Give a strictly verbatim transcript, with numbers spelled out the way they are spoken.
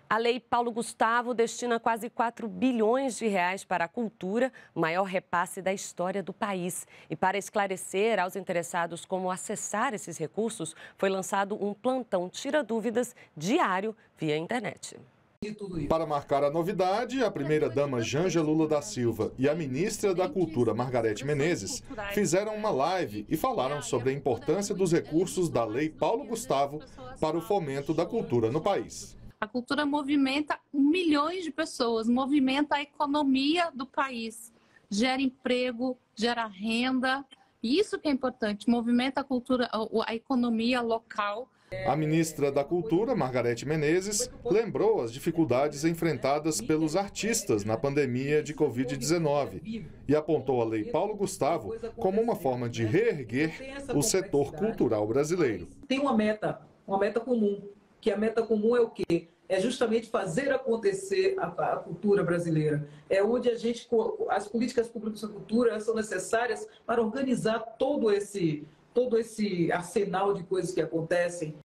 A Lei Paulo Gustavo destina quase quatro bilhões de reais para a cultura, o maior repasse da história do país. E para esclarecer aos interessados como acessar esses recursos, foi lançado um plantão Tira Dúvidas diário via internet. Para marcar a novidade, a primeira-dama Janja Lula da Silva e a ministra da Cultura Margarete Menezes fizeram uma live e falaram sobre a importância dos recursos da Lei Paulo Gustavo para o fomento da cultura no país. A cultura movimenta milhões de pessoas, movimenta a economia do país, gera emprego, gera renda. Isso que é importante, movimenta a cultura, a economia local. A ministra da Cultura, Margarete Menezes, lembrou as dificuldades enfrentadas pelos artistas na pandemia de covid dezenove e apontou a Lei Paulo Gustavo como uma forma de reerguer o setor cultural brasileiro. Tem uma meta, uma meta comum, que a meta comum é o quê? É justamente fazer acontecer a, a cultura brasileira. É onde a gente, as políticas públicas da cultura são necessárias para organizar todo esse, todo esse arsenal de coisas que acontecem.